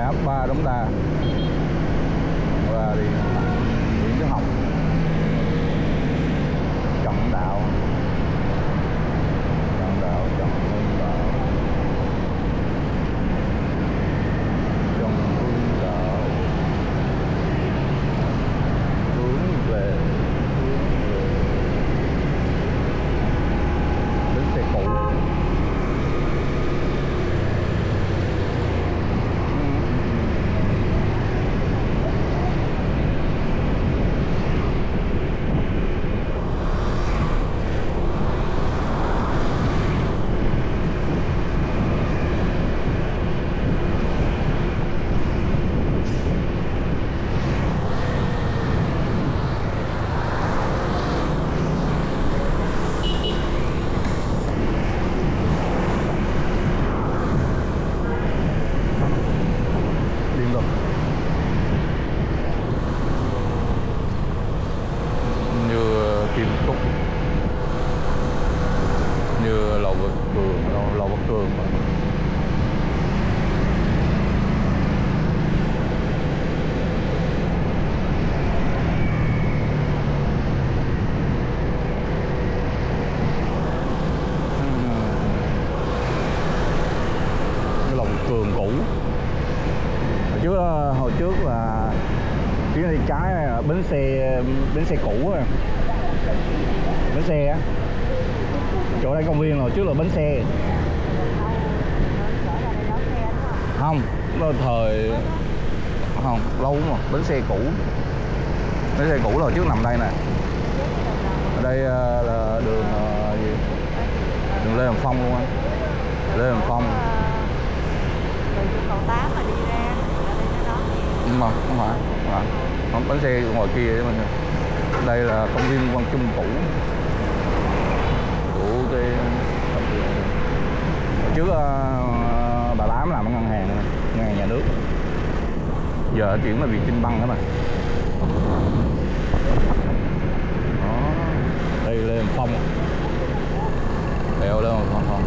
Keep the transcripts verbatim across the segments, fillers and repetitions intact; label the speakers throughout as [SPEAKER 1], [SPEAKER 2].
[SPEAKER 1] ấp ba Đống Đa và đi Nguyễn Đức Học, Trần Đạo, Trần Đạo, Trần Hưng Đạo, Trần Hưng Đạo, hướng về hướng về bến xe cũ. Như Lò Vật Cường, Lò, Lò Vật Cường mà. Cái Lò Vật Cường cũ. Hồi trước hồi trước là chuyến đi trái ở bến xe bến xe cũ rồi. Bến xe á. Chỗ đây công viên hồi trước là bến xe. Không, đó thời không lâu mà bến xe cũ. Bến xe cũ là trước nằm đây nè. Ở đây là đường gì? Đường Lê Hồng Phong luôn á. Lê Hồng Phong.
[SPEAKER 2] Cầu Tám mà đi ra
[SPEAKER 1] nhưng mà không phải, không phải. Không, bến xe ngoài kia đấy mình. Đây là công viên Quang Trung cũ. Cái trước uh, bà Tám làm ở ngân hàng ngân hàng nhà nước, giờ chuyển là Vietinbank đó mà. Đó, đây Lê Hồng Phong, đèo Lê Hồng Phong.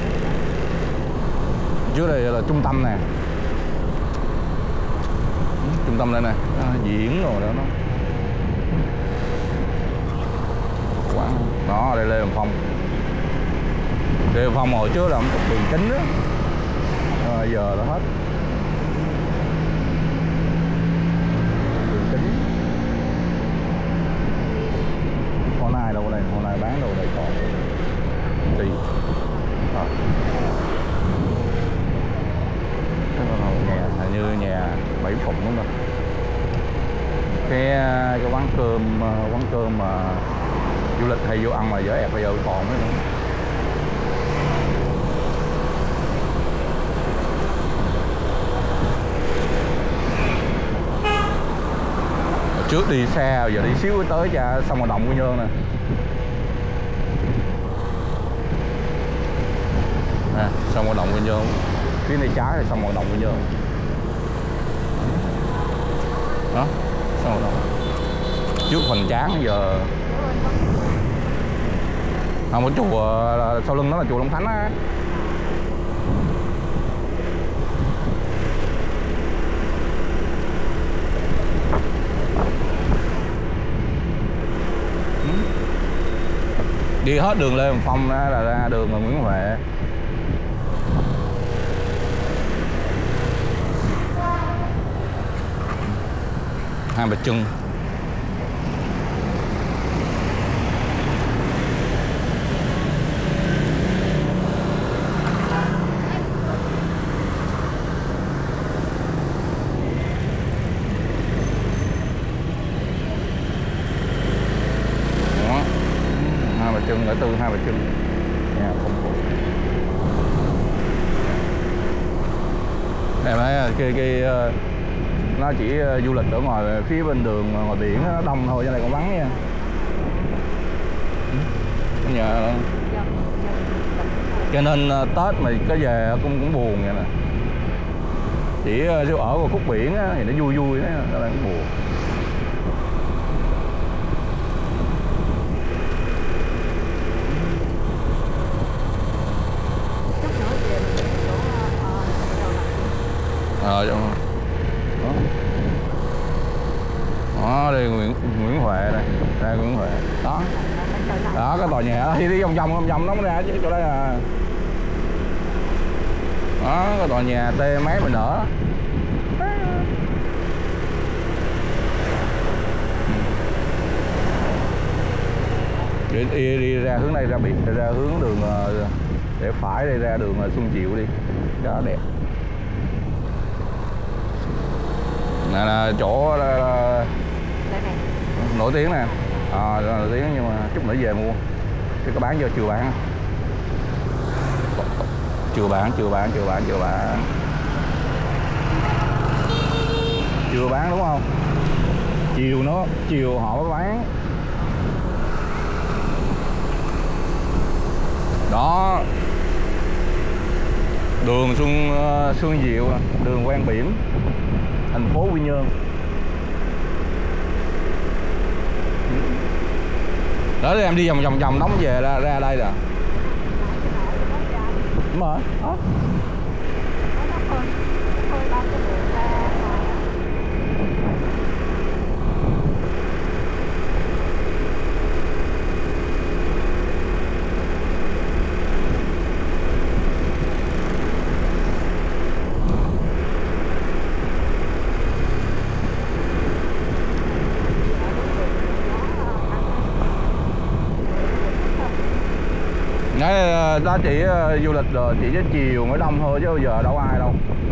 [SPEAKER 1] Trước đây là trung tâm nè, trung tâm đây nè, à, diễn rồi đó nó. Quán đó, đây Lê Hồng Phong. Lê Hồng Phong hồi trước là một đường chính đó, à, giờ đã hết. Đường chính. Con này đâu đây, con này bán đâu đây còn. Đi. À. Nhà, hình như nhà Bảy Phụng đúng không? Cái cái quán cơm quán cơm mà du lịch hay vô ăn mà dở ẹt bây giờ còn mấy nữa. Trước đi xe giờ đi xíu tới cha sông Hoạt Động Quy Nhơn nè. À, sông Hoạt Động Quy Nhơn. Phía này trái là sông Hoạt Động Quy Nhơn. Đó, sông Hoạt Động. Trước Hoành Tráng giờ không có chùa sau lưng đó là chùa Long Thánh á. Đi hết đường Lê Hồng Phong đó là ra đường Nguyễn Huệ. Hai Bà Trưng. Trưng, ngã tư Hai Bà Trưng. Nhà không phụ. Em thấy cái, cái nó chỉ du lịch ở ngoài phía bên đường ngoài biển nó đông thôi, cho này còn vắng nha. Nhà cho nên Tết mà có về cũng cũng buồn vậy nè. Chỉ ở ngoài khúc biển thì nó vui vui đó, nó đang buồn. Ờ, đây Nguyễn Nguyễn Huệ đây, đây Nguyễn Huệ đó, đó cái tòa nhà thì đi vòng vòng vòng vòng nó mới ra chứ chỗ đây là đó cái tòa nhà tê mấy mình nở. Đi, đi, đi ra hướng này ra biển, ra hướng đường để phải đây ra đường Xuân Diệu đi cho đẹp. Này là chỗ là, là nổi tiếng nè, à, nổi tiếng nhưng mà chút nữa về mua chứ có bán vô chưa bán, chưa bán chưa bán chưa bán chưa bán chưa bán đúng không? Chiều nó chiều họ mới bán đó. Đường Xuân Xuân Diệu, đường ven biển, thành phố Quy Nhơn. Đó em đi vòng vòng vòng đóng về ra ra đây rồi. Đúng rồi. Đó. Đó chỉ uh, du lịch rồi chỉ tới chiều mới đông thôi chứ bây giờ đâu ai đâu.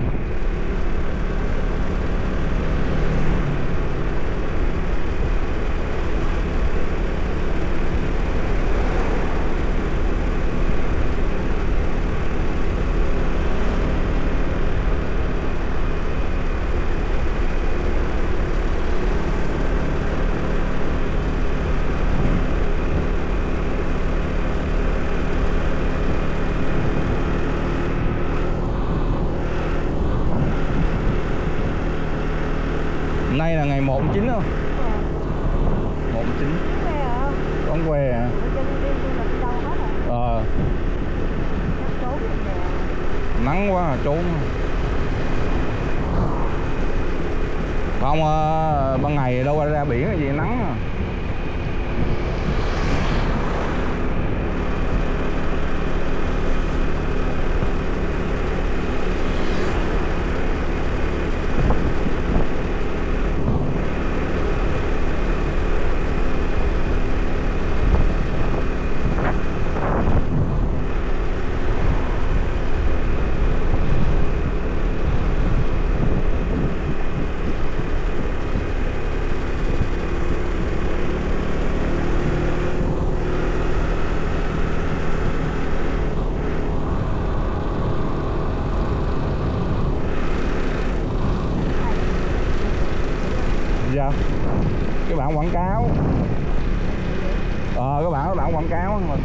[SPEAKER 1] Nay là ngày một tháng chín không? một tháng chín. Đón que à? Ờ. Nắng quá trốn. Không, ban ngày đâu ra biển cái gì nắng à. Dạ. Cái bản quảng cáo. Ờ, cái bản cái bản quảng cáo mà.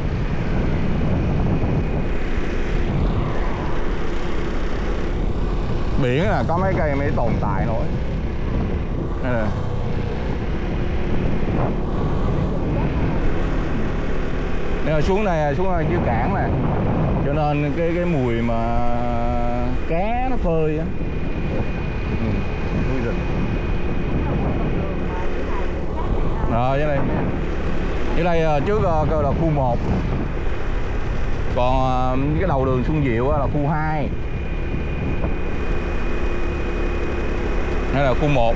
[SPEAKER 1] Biển là có mấy cây mới tồn tại nổi. Đây nè. Đây là xuống này, xuống dưới cảng nè. Cho nên cái cái mùi mà cá nó phơi á. Ừ, nuôi rừng. Rồi dưới đây. Dưới đây trước là khu một. Còn cái đầu đường Xuân Diệu là khu hai. Đây là khu một.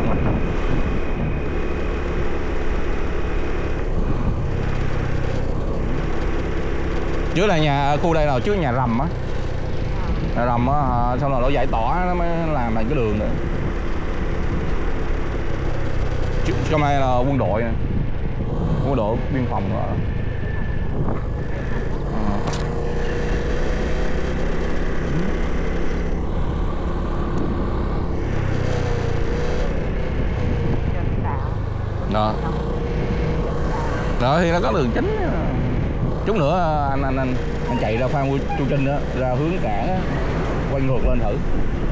[SPEAKER 1] Trước là nhà khu đây là trước nhà rầm á. Nhà rầm á, xong rồi nó giải tỏa nó mới làm thành cái đường nữa. Trong này là quân đội nè. Quân đội biên phòng rồi. Đó. Đó thì nó có đường chính. Chút nữa anh anh anh, anh chạy ra Phan Chu Trinh đó, ra hướng cảng á, quay ngược lên thử.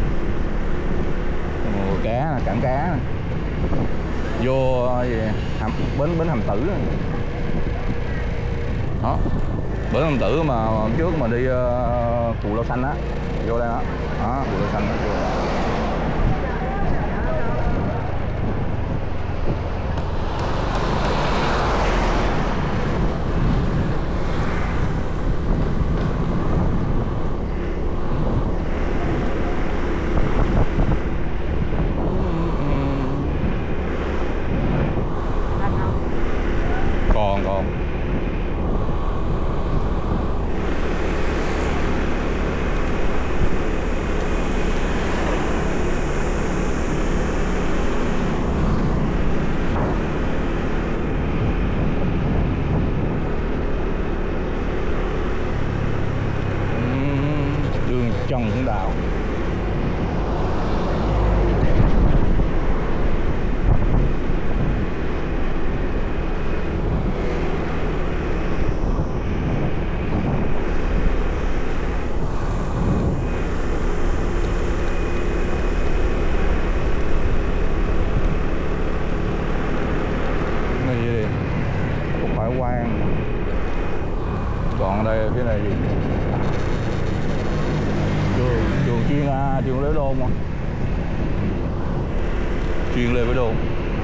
[SPEAKER 1] Ồ, cá là cảng cá này. Vô gì hầm, bến bến Hàm Tử đó, bến Hàm Tử mà trước mà đi uh, Cù Lao Xanh á, vô đây đó, đó Cù Lao Xanh đó, vô. Hưng Đạo. Còn ở đây phía này gì? Trường, trường chuyên à, trường Lê Đôn không? Chuyên Lê Với Đôn.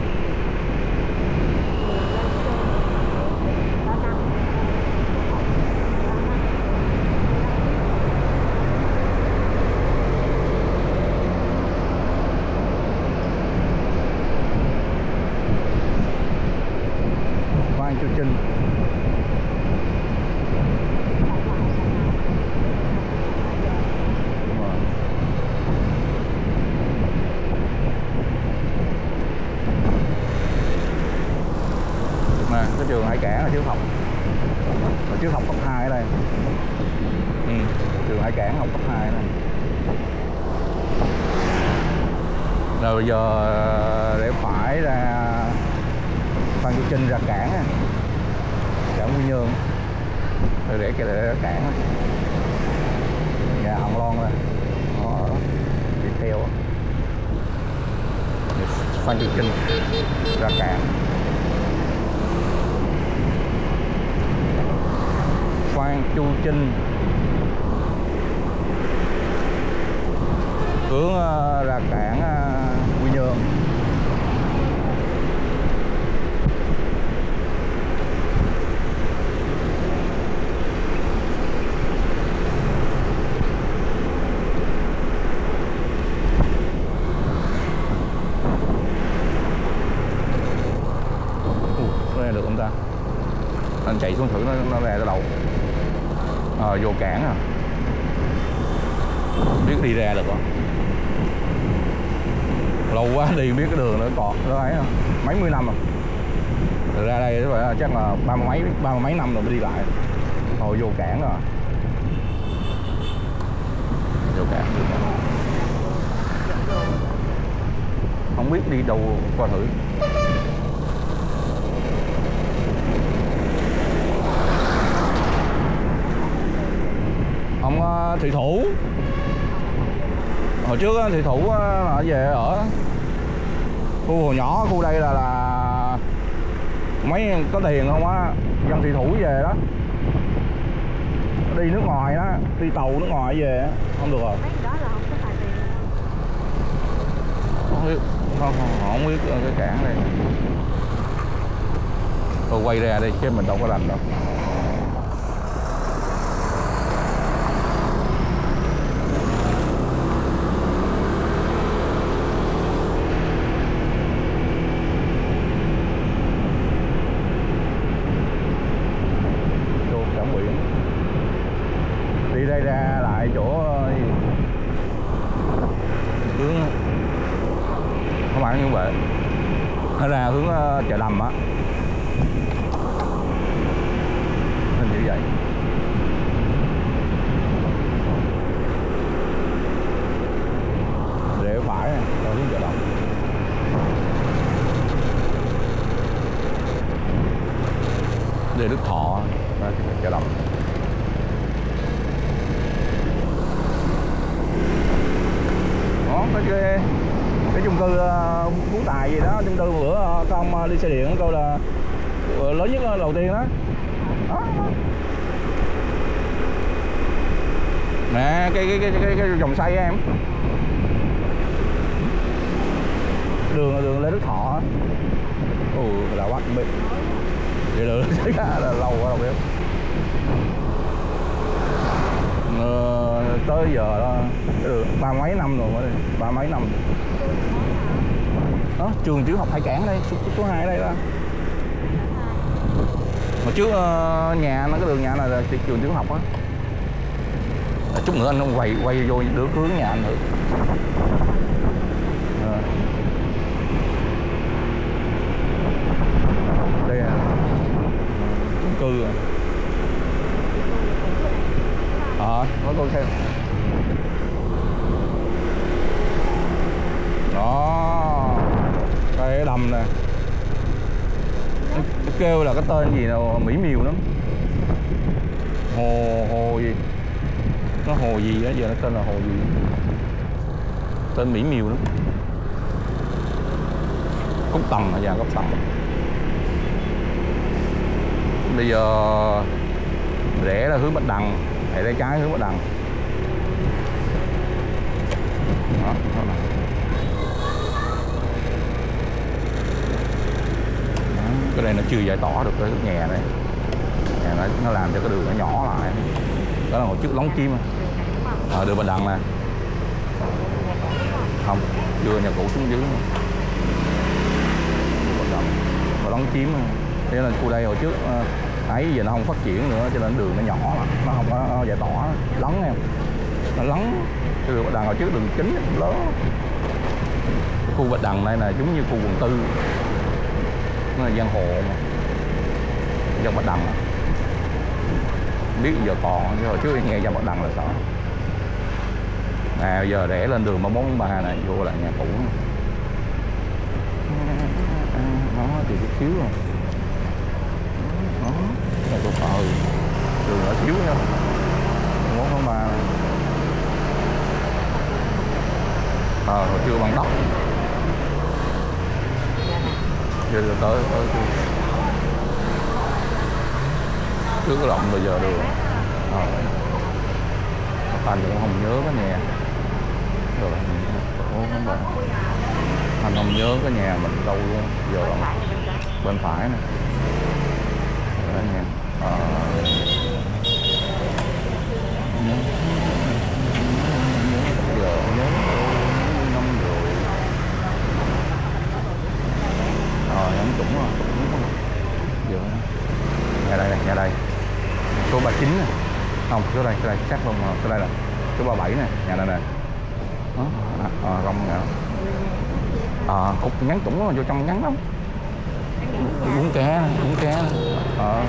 [SPEAKER 1] Phan Chu Trinh. Cái trường Hải Cảng là trước học, là trước học cấp hai ở đây. Ừ, trường Hải Cảng học cấp hai ở đây. Rồi bây giờ để phải ra Phan Chu Trinh ra cảng, cảng Quy Nhơn, rồi để cái để cảng nhà Hồng Loan đây, đó, đi theo Phan Chu Trinh ra cảng. Phan Chu Trinh hướng uh, ra cảng uh, Quy Nhơn. Ủa, cái này được không ta? Anh chạy xuống thử nó nó ra tới đâu. À, vô cảng à, biết đi ra được không? Lâu quá đi biết cái đường nữa còn nó ấy không? Mấy mươi năm rồi. Từ ra đây phải chắc là ba mươi mấy ba mươi mấy năm rồi mới đi lại. Hồi vô cảng rồi. Vô cảng. Không biết đi đâu qua thử. Ông uh, thủy thủ hồi trước uh, thủy thủ uh, là về ở khu hồ nhỏ, khu đây là là mấy có tiền không á, dân thủy thủ về đó, đi nước ngoài đó, đi tàu nước ngoài về không được rồi. Không biết, không, không, không biết cái cảng đây. Tôi quay ra đi chứ mình đâu có rành đâu. Đi đây ra lại chỗ hướng không phải như vậy, nó ra hướng chợ Đầm á, nên như vậy. Để phải ra hướng chợ Đầm. Để Đức Thọ ra chợ Đầm. Cái, cái chung cư uh, Phú Tài gì đó, chung cư bữa uh, con uh, đi xe điện câu là uh, lớn nhất uh, đầu tiên đó. Đó. Nè cái cái cái cái, cái dòng xoay em, đường đường Lê Đức Thọ. Ồ là quá biết vậy được là lâu quá đâu biết. Ờ, tới giờ đó được ba mấy năm rồi, ba mấy năm đó. Trường tiểu học Hải Cảng đây, số, số hai ở đây đó. Hồi trước uh, nhà nó, cái đường nhà này là trường tiểu học á. Chút nữa anh quay quay vô được hướng nhà anh thử. À. Đây à, chung cư à. Ờ, à, nói con xem. đây cái đầm nè, nó kêu là cái tên gì nào mỹ miều lắm, hồ hồ gì, nó hồ gì á, giờ nó tên là hồ gì, tên mỹ miều lắm. Cốc Tần à, dạ Cốc Tần. Bây giờ rẽ là hướng Bạch Đằng, hãy tay trái hướng Bạch Đằng. Đó, đó này. Đó, cái đây nó chưa giải tỏa được cái nhà này, nhà nó, nó làm cho cái đường nó nhỏ lại. Đó là hồi trước Lóng Chim à, đường Bạch Đằng nè, không chưa, nhà cũ xuống dưới và Lóng Chim. Thế là khu đây hồi trước ấy giờ nó không phát triển nữa, cho nên đường nó nhỏ lắm, nó không có giải tỏa, lắng em, nó lắng. Cái đường Bạch Đằng hồi trước đường chính lớn. Khu Bạch Đằng này là giống như khu quận tư, nó là giang hồ mà, dân Bạch Đằng. Biết giờ còn, chứ hồi trước nghe dân Bạch Đằng là sợ. À giờ rẽ lên đường ba bốn ba này, vô là nhà cũ. Nó thì chút xíu rồi. Đó, cái này tôi sợ đường ở xíu nha. bốn tháng ba này. Ờ, hồi chưa bằng đất. Giờ tới tới tới trước cái động bây giờ đường. Ờ. Anh cũng không nhớ cái nhà. Rồi, bốn tháng ba. Anh không nhớ cái nhà mình đâu luôn. Giờ bên phải nè. Đó nha. Ờ. Nhớ. Giờ nhớ năm rồi. Ờ, nhắm chuẩn rồi. Giờ nhà đây này, nhà đây. Số ba mươi chín nè. Không, số đây, số đây, chắc không, số đây là số ba mươi bảy nè, nhà này nè. Đó, à, à, rong nhà. À, cục ngắn trũng mà vô trong ngắn lắm. Uống cá nè, uống cá nè. Ờ.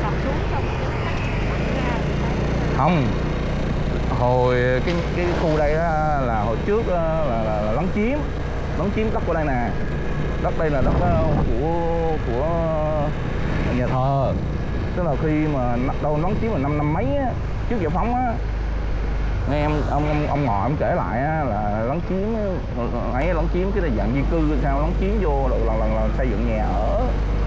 [SPEAKER 1] Không. Hồi cái cái khu đây á, là hồi trước á, là, là, là Lấn Chiếm. Lấn Chiếm đất của đây nè. Đất đây là đất của của nhà thờ. Tức là khi mà đâu Lấn Chiếm là năm năm mấy á, trước giải phóng á, nghe em ông ông, ông ngoại ông kể lại á, là Lấn Chiếm ấy, Lấn Chiếm cái là dạng di cư sao Lấn Chiếm vô rồi lần lần là xây dựng nhà ở.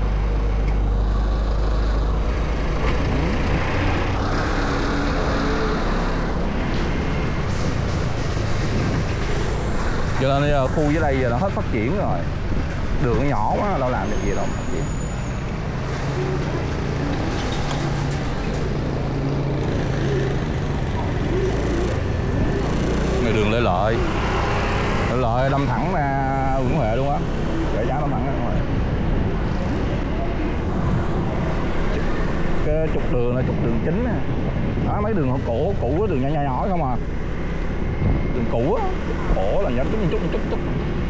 [SPEAKER 1] Cho nên giờ khu dưới đây giờ nó hết phát triển rồi, đường nó nhỏ quá đâu làm được gì đâu phát triển. Này đường Lê Lợi, Lê Lợi đâm thẳng ra Nguyễn Huệ luôn á, để giá đâm thẳng ra Nguyễn Huệ. Cái trục đường là trục đường chính nè, đó mấy đường cổ cũ, đường nhỏ nhỏ nhỏ không à, đường cũ á, cổ là nhỏ chút chút chút chút.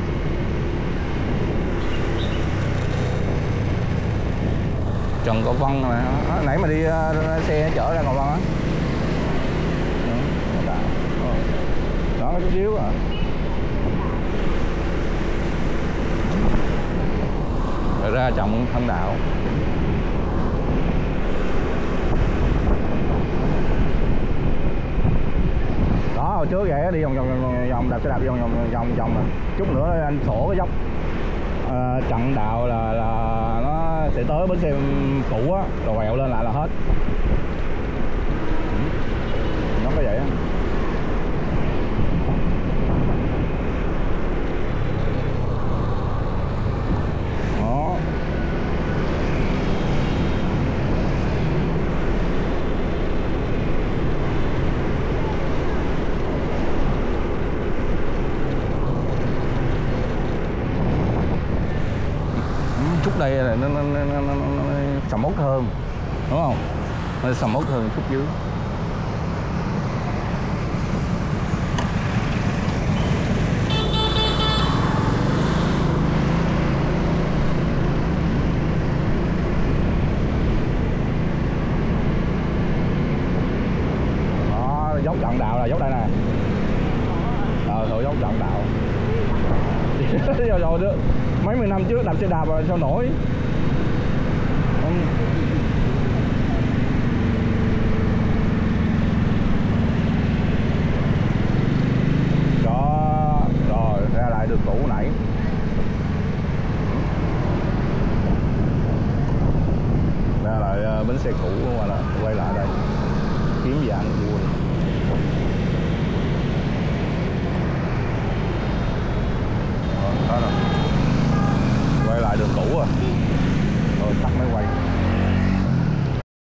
[SPEAKER 1] Trần Cầu Vân này, à, nãy mà đi uh, xe chở ra Cầu Vân á. Đó chút xíu à. Rồi ra trọng Thân Đạo. Đó hồi trước vậy đi vòng vòng vòng đạp xe đạp vòng vòng vòng vòng này. Chút nữa anh sổ cái dốc à, Trần Đạo là là nó sẽ tới bến xe cũ á, rồi quẹo lên lại là hết. Nó có vậy á. Đó. Chút đây là nó, nó, nó, nó, nó, nó sầm mốt hơn, đúng không? Nó sầm mốt hơn chút dưới. Đó, dốc Trần Đạo là dốc đây nè. Ờ, thôi dốc Trần Đạo. Đi Giờ rồi nữa mấy mươi năm trước đạp xe đạp rồi sao nổi. Đó rồi ra lại đường cũ nãy. Ra lại bến xe cũ mà là quay lại đây kiếm dạng vui. Đó rồi. Quay lại đường cũ rồi. Rồi tắt máy quay.